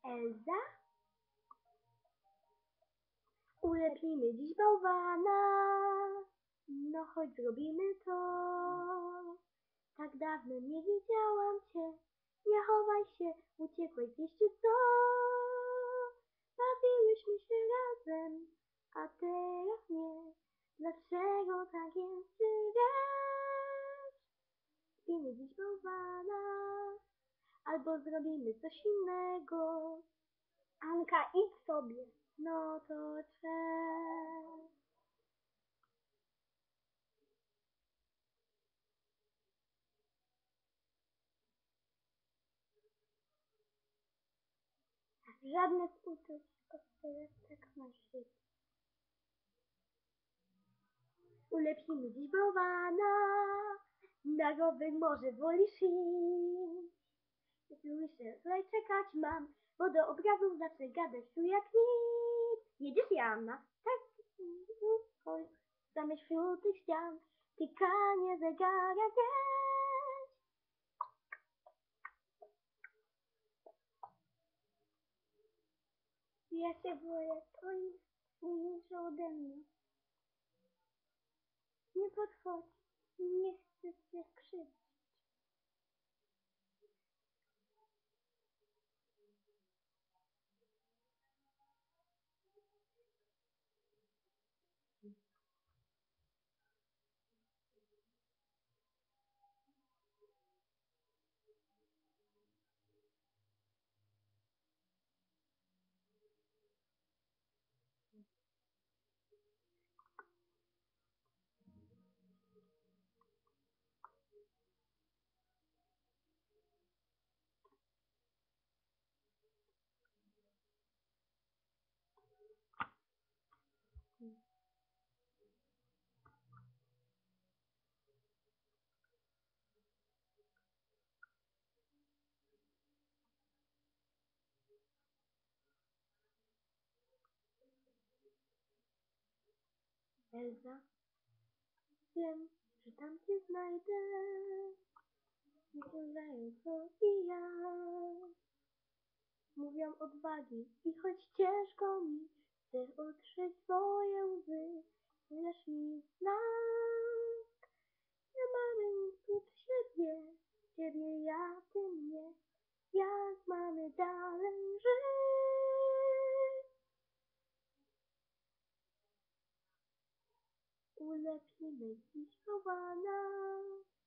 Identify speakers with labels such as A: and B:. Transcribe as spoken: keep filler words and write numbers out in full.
A: Elza? Ulepimy dziś bałwana. No chodź zrobimy to. Tak dawno nie widziałam cię. Nie chowaj się, uciekłeś gdzieś czy co? Bawiłyśmy się razem, a teraz nie. Dlaczego tak jest, czy wiesz? Ulepimy dziś bałwana. Albo zrobimy coś innego. Anka, idź sobie. No to cześć. Żadne uczuć, teraz tak na świecie. Ulepimy dziś bałwana. Na rower może wolisz iść. Słyszę, tutaj czekać mam, bo do obrazów zawsze gadasz tu jak nic. Jedziesz, Joanna? Tak. Oj, zamieść wśród tych ścian, tykanie zegara gdzieś. Ja się boję, to jest mniejsze ode mnie. Nie podchodź, nie chcę cię skrzywdzić. Elza, wiem, że tam cię znajdę. Wyciągająco i ja. Mówią odwagi i choć ciężko mi, chcę otrzeć swoje łzy. Lecz mi znak, nie mamy nic prócz siebie. Ciebie ja, ty mnie. Jak mamy dalej żyć? Ulepimy dziś bałwana.